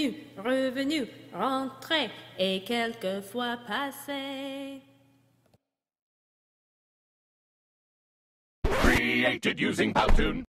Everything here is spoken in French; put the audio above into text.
venu, revenu, rentré et quelquefois passé. Created using Powtoon.